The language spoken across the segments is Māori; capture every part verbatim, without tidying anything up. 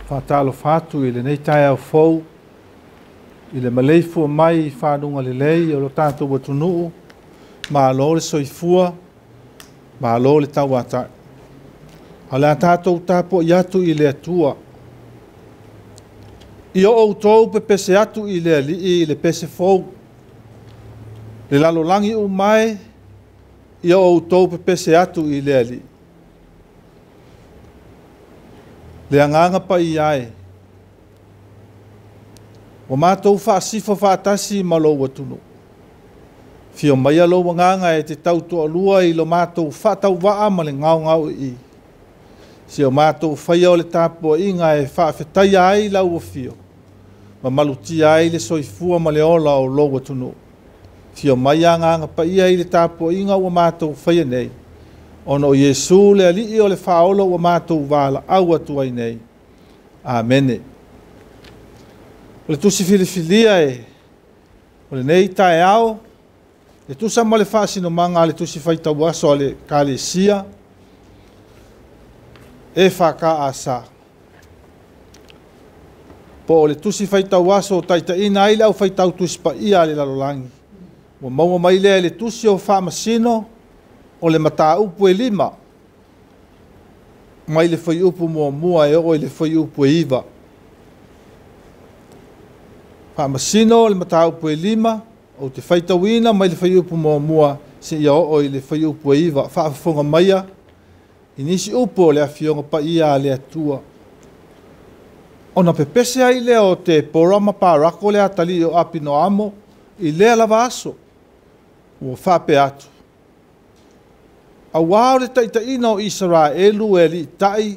Whātalo whātu i le nei tai au fau, i le maleifu mai whānunga le lei o lo tātou watunuu, mā lo le soifua, mā lo le tau atai. A le tātou tāpo i atu i le atua. I o outou pe pese atu i le ali i le pese fau. Le lalolangi u mai, i o outou pe pese atu i le ali. Le anganga pa i ai. O mātou whaasifo whaatasi ma lo watunu. Fio mai alo wanganga e te tau toa lua i lo mātou whaatau waa ma le ngau ngau i. Si o mātou whaia o le tāpua inga e whaafetai ai lau o fio. Ma maluti ai le soifua ma le ola o lo watunu. Fio mai anganga pa i ai le tāpua inga o mātou whaia nei. Ono Yesu le ali o le whaolo o mātou wala au atu ai nei. Amene. O le tusi filifilia e, o le nei tae ao, le tusa ma le whaasino manga le tusi whaitau aso le kālesia, e whaka asa. Po o le tusi whaitau aso taita ina aile au whaitau tusi pa ia le lalolangi. Wa maua mai le le tusi o whaamasino, o le mata upu e lima, mai le whai upu mua mua e o le whai upu e iwa. Whaamasino le mata upu e lima, o te whaitawina mai le whai upu mua mua si ia o le whai upu e iwa. Whaafafonga maia, inisi upu o le awhionga pa ia le atua. Ona pepese ai lea o te porama pārako le atali o apino amo, i lea lava aso, o whape atu. A wao le taita ina o Israelu e li tai,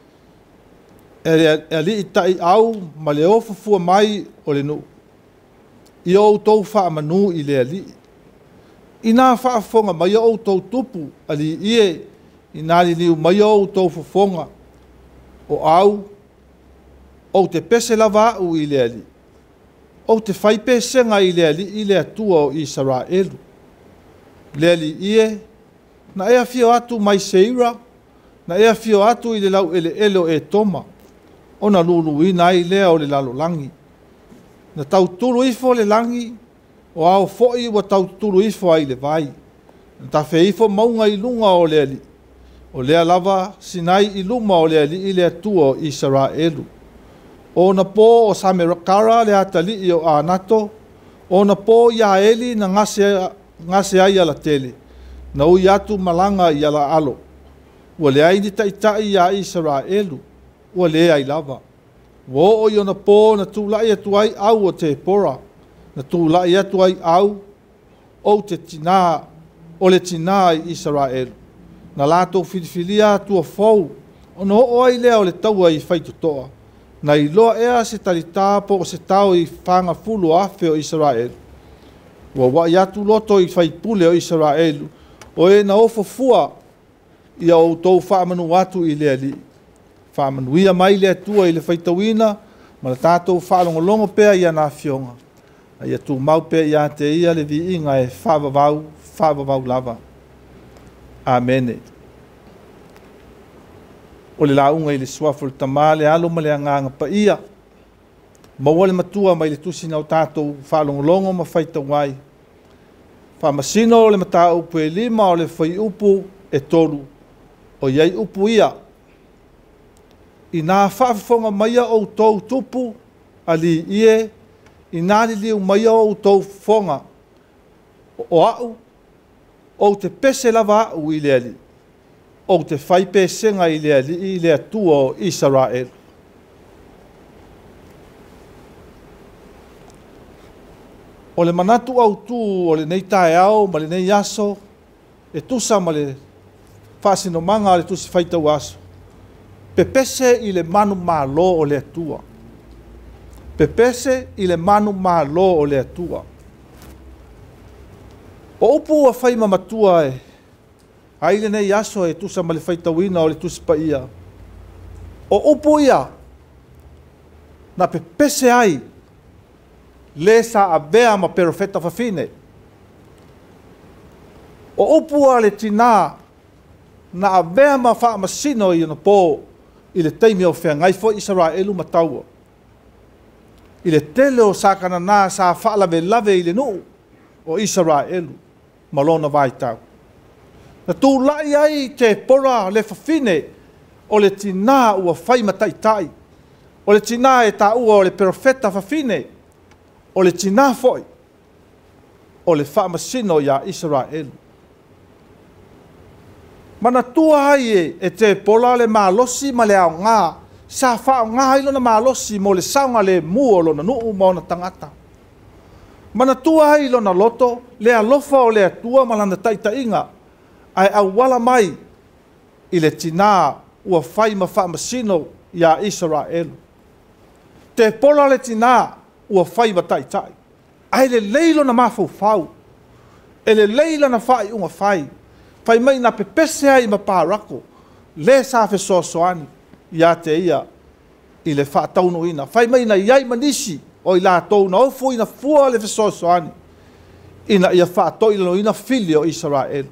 e li tai au ma le ofufua mai o le nuu. I o tau wha manu i le ali. I nā whaafonga mai o tau tupu ali ie, i nā li liu mai o tau fufonga o au, o te pese lava au i le ali. O te whaipesenga i le ali i le atua o Israelu. Le ali ie, na ea fio atu mai seira, na ea fio atu i le lau ele elo e toma, o na lulu ina i lea o le lalo langi. Na tau tulu ifo le langi, o ao foi wa tau tulu ifo ai le vai. Na ta fe ifo maunga i lunga o le ali, o lea lava sinai i luma o le ali i le atua o Israelu. O na po o Samerakara le atali i o anato, o na po ia eli na ngase, ngase ai ala tele. Na ui atu malanga i ala alo. Ua le ai ni taitai a Israelu. Ua le ai lava. Wo o i ona pō na tūlai atu ai au o te pora. Na tūlai atu ai au o te tina, o le tina i Israelu. Na lato filifilia tua fau. Ono o ai lea o le taua i whaitotoa. Na i loa ea se talita po o se tau i whanga fulu afe o Israelu. Ua wa i atu loto i whaipule o Israelu. O e na ofo fua i au tau whaamanu atu i le ali. Whaamanu ia mai le atua i le whaitawina, ma le tātou whaalongolongo pēa i ana fionga. A ia tū mau pēa i a te ia le vi inga e whaavavau, whaavavau lava. Amene. O le launga i le suafu le tamale alo ma le anganga pa ia. Maua le matua mai le tusina o tātou whaalongolongo ma whaitawai. Whamasino o le mata upu e lima o le whai upu e tolu. O iei upu ia. I nā whaafonga maia o tau tupu ali ie. I nā li liu maia o tau fonga. O au. O te pese lava au i le ali. O te whai pesenga i le ali i le atua o Israel. O le manatu au tu o le nei tae au, ma le nei aso, e tusa ma le whaasino manga le tusi whaitau aso. Pepese i le manu mālo o le atua. Pepese i le manu mālo o le atua. O upu a whai mamatua e, ai le nei aso e tusa ma le whaitauina o le tusi pa ia. O upu ia, na pepese ai, le sa avea ma profeta fafine. O upua le tina na avea ma wha masino i na pō i le taimi o whengai fo Israelu mataua. I le tele o sakana nā sa whaalawe lawe i le nuu o Israelu malona vai tau. Na tū lai ai te pora le whawhine o le tina ua whai matai tai. O le tina e tā ua o le profeta whawhine o le tina foi o le whaamasino ia Israelu. Mana tua ai e, e te pola le malosi ma le au ngā sa whao ngā ilo na malosi mo le saunga le mua lo na nuu mo na tangata. Mana tua ai ilo na loto le alofa o le atua malana taita inga ai au wala mai i le tina ua whai ma whaamasino ia Israelu. Te pola le tina ua whai ma taitai. Ai le leilo na mafau fau. E le leila na whai unga whai. Whai mai na pepese ai ma pārako. Le sa fe sosoani. Ia te ia i le whaatauno ina. Whai mai na iai manisi o i la tau na ofu ina fua le fe sosoani. Ina ia whaatoilo ina fili o Israel.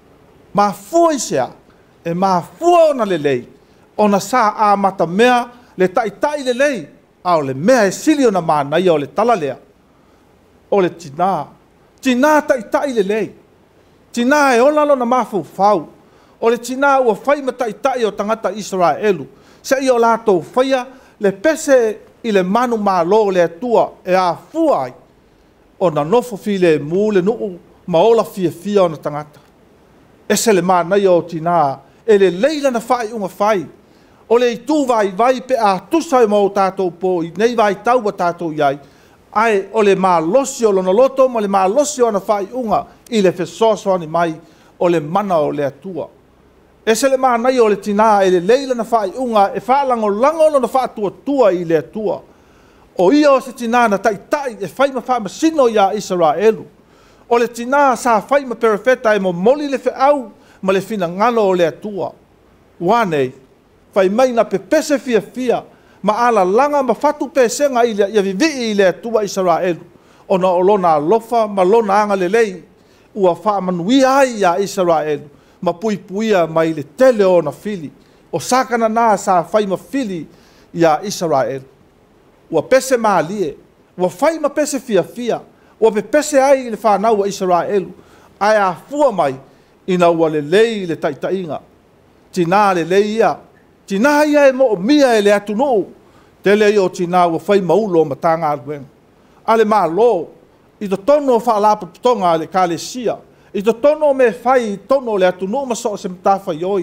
Ma fua isea. E ma fua ona le lei. Ona sa a mata mea le taitai le lei. Ao le mea e sili ona mana ia o le talalea. O le tina. Tina taitai le lei. Tina e ola lona mafu fau. O le tina ua whai ma taitai o tangata Israelu. Se i o lato whaia le pese i le manu malo le atua e a fuai. O na nofo fi le mu le nuu ma ola fia fia o na tangata. E se le mana i o tina e le leila na whai unga whai. O le i tū vai vai pe a tusa i mau tātou po i nei vai tau wa tātou iai. Ai o le malosi o lona loto ma le malosi o na whai unga i le fesoso ani mai o le mana o le atua. E se le mana i o le tina e le leila na whai unga e whaalango lango lona whaatua tua i le atua. O ia o se tina na tai tai e whai ma wha masino ia Israelu. O le tina sa whai ma perifeta e mo moli le whi au ma le fina ngalo o le atua. Wanei. Whai mai na pepese fia fia, ma ala langa ma fatu pesenga i ia vivi i le atua Israelu. O na olona alofa, ma lona anga le lei, ua wha manuia ai ia Israelu, ma pui puia mai le tele o na fili, o sakana nā sa whai ma fili ia Israelu. Ua pese maa lie, ua whai ma pese fia fia, ua pe pese ai i le whanau a Israelu, ai a fua mai, ina ua le lei le taitainga, tina le lei ia, tina ia e mo mia e le atu nuu. Te lei o tina ua whai maulo ma tanga aluenga. Ale maa lo. I to tono o whaalapa putonga le kālesia. I to tono me whai tono le atu nuu ma so se mtafa ioi.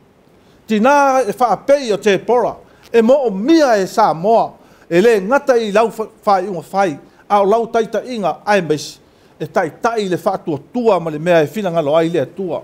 Tina e whaapei o te pora. E mo mia e sa moa. E le ngata i lau whai unga whai. Ao lau taita inga ai meisi. E tai tai le whaatua tua ma le mea e whina ngalo ai le atua.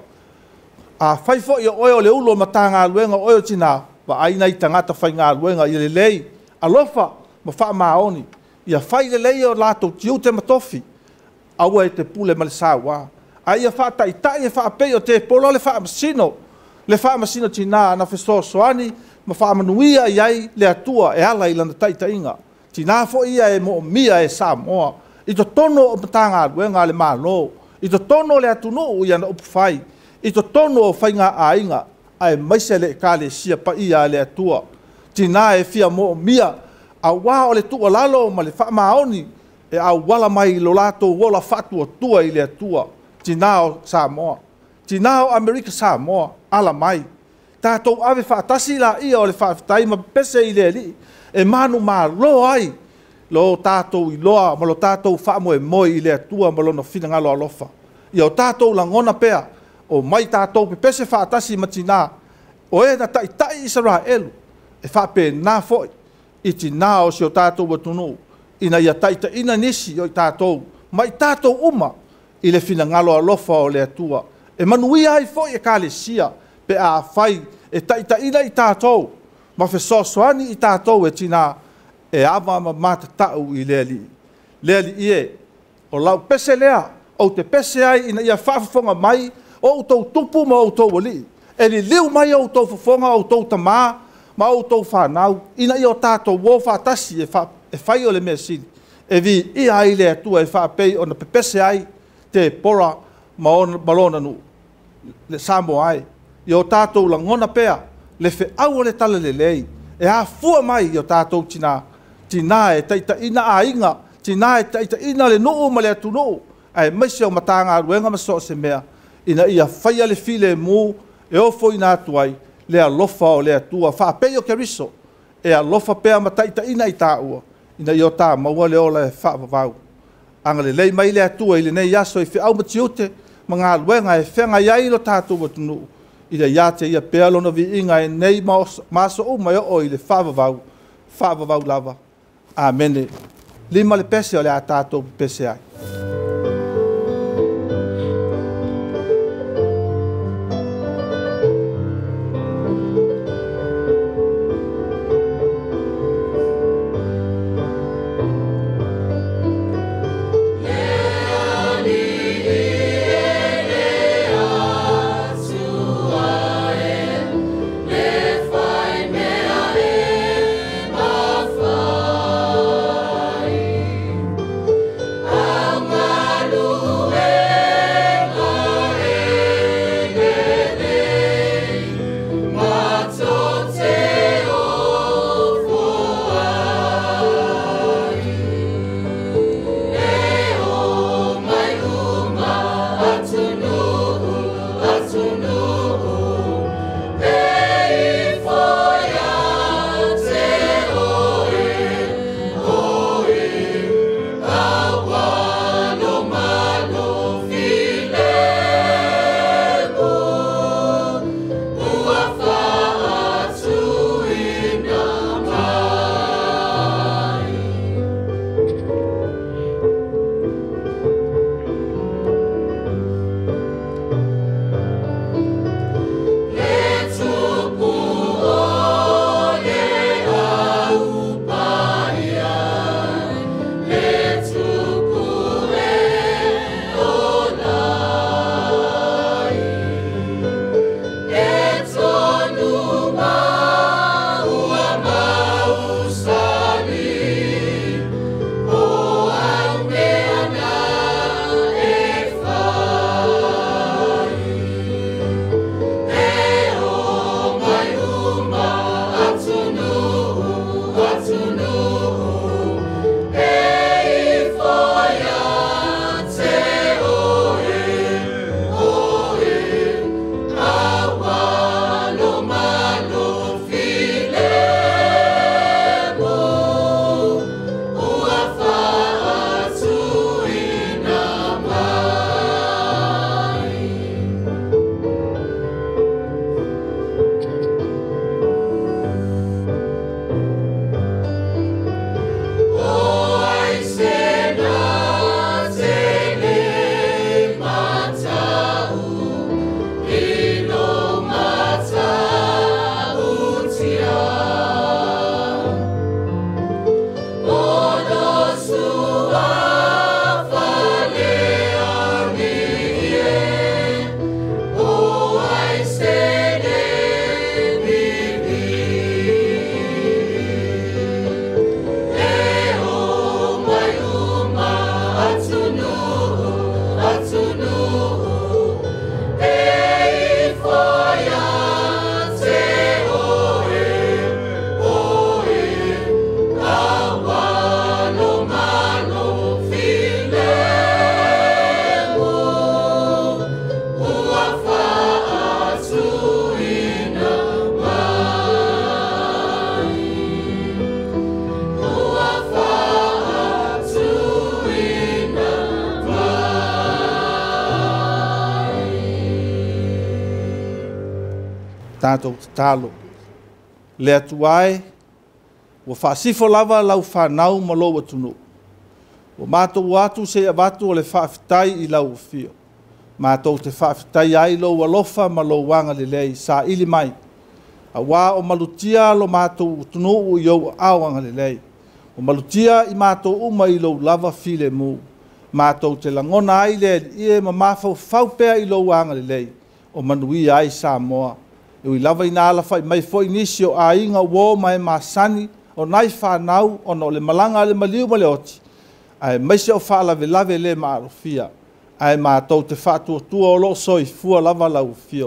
A whai fo i o oio le ulo ma tanga aluenga oio tina. Wa aina i tangata whai ngā luenga i le lei. Alofa, ma wha maoni. Ia whai le lei o lato tiu te matofi. Aua e te pule ma le sāua. A ia wha tai tai e wha pei o te polo le wha masino. Le wha masino tina na feso soani. Ma wha manuia i ai le atua e ala i lana tai tainga. Tina fo ia e mo mia e Samoa. I to tono o matanga luenga le malo. I to tono le atunu u ia na upu whai. I to tono o whai ngā ainga. Ai maise le kale sia pa ia le atua. Tina e fia mo mia. A wā o le tua lalo ma le wha maoni. E a wala mai lo lato wala fatua tua i le atua. Tina o Samoa. Tina o Amerika Samoa. Ala mai. Tātou ave whaatasi la ia o le whaafitai ma pese i le li. E manu ma lo ai. Lo tātou i loa ma lo tātou wha mo e moi i le atua ma lo na whina ngalo alofa. Ia o tātou la ngona pea. O mai tātou pe pese whaatasi ma tina. O e na tai tai Israelu. E whape nā foi. I tina o si o tātou wa tunu. Ina ia tai ta ina nisi o i tātou. Mai tātou uma. I le whina ngalo alofa o le atua. E manuia ai foi e kālesia. Pe a whai e tai ta ina i tātou. Ma fe sosoani i tātou e tina. E awa ma mata tau i lea li. Lea li ie. O lau pese lea. O te pese ai ina ia whaafafonga mai. O tau tupu ma o tau wali. E li liu mai o tau whafonga o tau tamā. Ma o tau whanau. Ina i o tātou wō whaatasi e, wha, e whai o le mea sili. E vi i ai lea tua e whaapei o na pepese ai. Te pora ma o malona nu. Le Samoa ai. I o tātou la ngona pea. le fe au le tala le lei e a fua mai o tātou tina tina e taita ina a inga tina e taita ina le noo ma le atu noo ai maise o matanga aruenga maso se mea ina ia whaia le file mu e ofo ina atuai le alofa o le atua wha peo ke riso e alofa pea ma taita ina i tā ua ina i o tā maua le ola e wha vavau anga le lei mai le atua i le nei aso i whiau matiute ma ngā luenga e whenga iai lo tātou watunu i le iate ia pea lona vi inga e nei maso o mai o i le wha vavau wha vavau lava amene lima le pese o le a tātou pese ai tātou talo. Le atu ai, wa whaasifo lava lau whanau ma lo atunu. Wa mātou atu se avatu o le whaafitai i lau fio. Mātou te whaafitai ai lo walofa ma lo wanga le lei sa ili mai. A wā o malutia lo mātou tunu u iau awanga le lei. O malutia i mātou uma i lo lava file mu. Mātou te langona ai le ie ma mafau faupea i lo wanga le lei. O manui ai sa moa. E ui lava ina ala fai mai foi nisi o a inga uo mai masani o nai whanau o no le malanga le maliu ma le oti. Ai maise o whaalawe lave le ma arofia. Ai mātou te whātua tua o lo soi fua lava lau fio.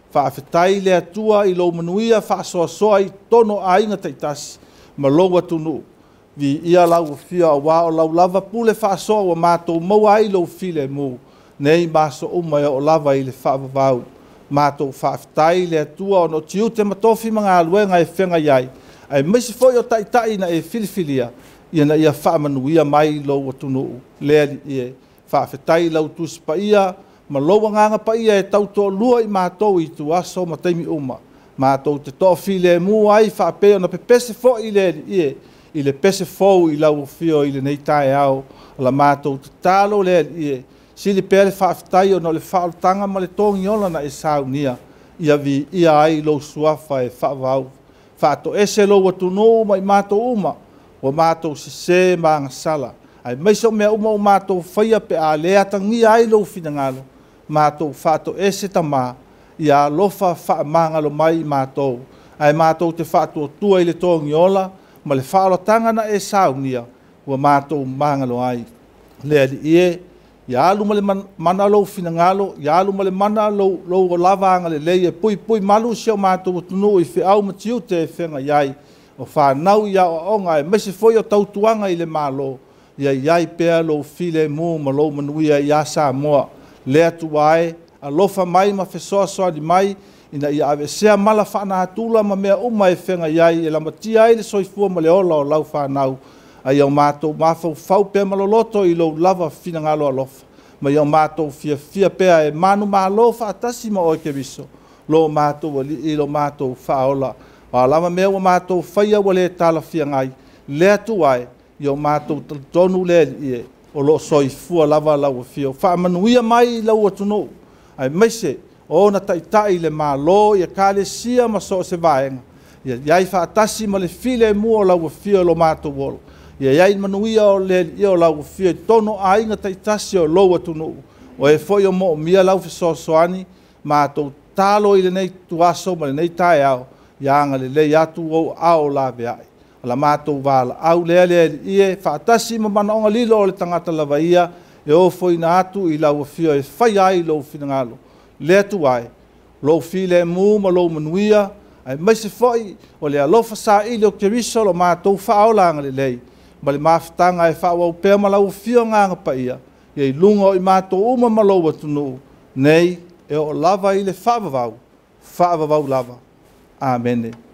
whaafetai le atua i lo manuia whaasoasoa i tono ainga taitasi ma lo atunu vi ia lau fia wa o lau lava pule whaasoa wa mātou maua ai lo file mu nei maso umai o lava i le whaavavau mātou whaafetai le atua o no tiu te matofi mga aluenga e whenga iai ai misi foi o taitai na e filifilia ia na ia whaamanuia mai lo atunu lea li ie whaafetai lau tusi pa ia ma loa nganga pa ia e tau tō lua i mātou i tu aso ma teimi uma. Mātou te tō file mu ai whaapeo na pe pese fo i le ie, i le pese fo i lau fio i le nei tae au, la mātou te talo le ie, si le pere whaafetai o no le whaotanga ma le tōngi ola na e saunia, ia vi ia ai lo suafa e whaavau. Whaato ese lo watunu ma i mātou uma, o mātou se se ma ngasala. Ai maiso mea uma o mātou whaia pe a lea tangi ai lo finangalo. Mātou whātou ese tamā, i a lofa whaamangalo mai mātou. Ai mātou te whātua tua i le tōngi ola, ma le whaolotanga na e saunia, ua mātou mangalo ai. Lea li ie, i alu ma le mana lo finangalo, i alu ma le mana lo o lavanga le leie, pui pui malu sio mātou tunu i whiau matiu te e whenga iai, o whanau i a o onga e mese foi o tautuanga i le mālo, ia iai pea lo file mu ma lo manuia i a Samoa. Lea tuae, a lofa mai ma fesoa soa di mai, ina ia ave sea mala whaana hatula ma mea uma e whenga iai, e lama tia ai le soifua ma le ola o lau whanau, a iau mātou mafau fau pea maloloto i lo lava finangalo a lofa, ma iau mātou fia fia pea e manu malo whaatasi ma oike viso, lo mātou i lo mātou whaola, a lama mea wa mātou whaia wa le tala fia ngai, lea tuae, iau mātou tonu le ie, o lo soifua lava lau fio. Whaamanuia mai lau atunu. Ai maise, o na taitai le malo, ia kale sia ma so se vaenga. Ia iai whaatasi ma le file mua lau fio lo mātou wolo. Ia iai manuia o le ia o lau fio, tono a inga taitasi o lo atunu. O e foi o mo mia lau fiso soani, mātou talo i le nei tuaso ma le nei tae au, ia anga le le atu o ao la veai. La mātou wala au lea lea ie whaatasi ma mana onga lilo o le tangata lava ia e o foi na atu i lau fio e whai ai lo finangalo. Lea tu ai, lo fi le mu ma lo manuia, ai maise foi o le alofa sa ili o keriso lo mātou whaolanga le lei. Ma le mawhitanga e whaau pēr ma lau fio nganga pa ia, i lunga o i mātou uma ma lo watunu, nei e o lava i le whaavavau, whaavavau lava. Amen.